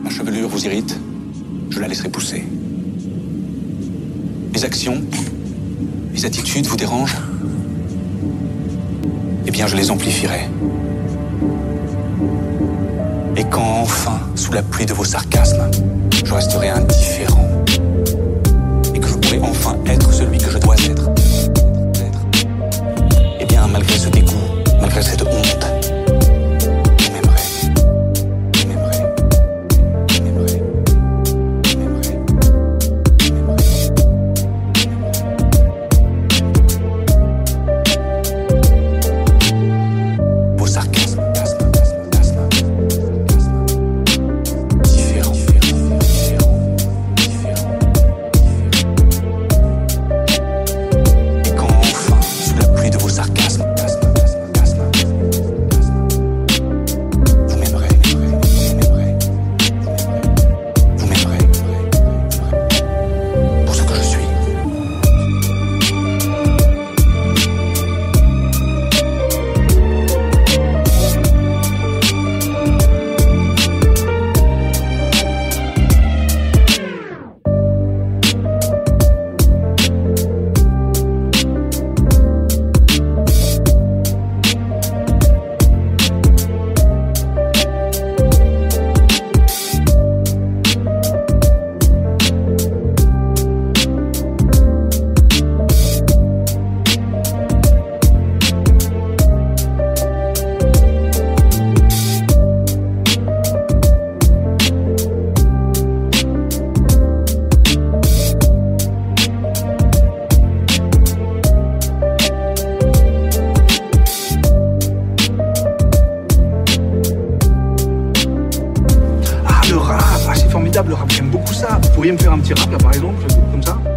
Ma chevelure vous irrite, je la laisserai pousser. Mes actions, mes attitudes vous dérangent? Eh bien, je les amplifierai. Et quand enfin, sous la pluie de vos sarcasmes, je resterai indifférent et que je pourrai enfin être celui que je dois être, eh bien, malgré ce dégoût, malgré cette honte, vous m'aimerez. Vous m'aimerez. Vous m'aimerez. Vous m'aimerez. Vous m'aimerez. Vos sarcasmes, différents. Et quand enfin, sous la pluie de vos sarcasmes, vous m'aimerez. Vous m'aimerez. Pour ce que je suis. Le rap, c'est formidable le rap, j'aime beaucoup ça. Vous pourriez me faire un petit rap là par exemple, comme ça?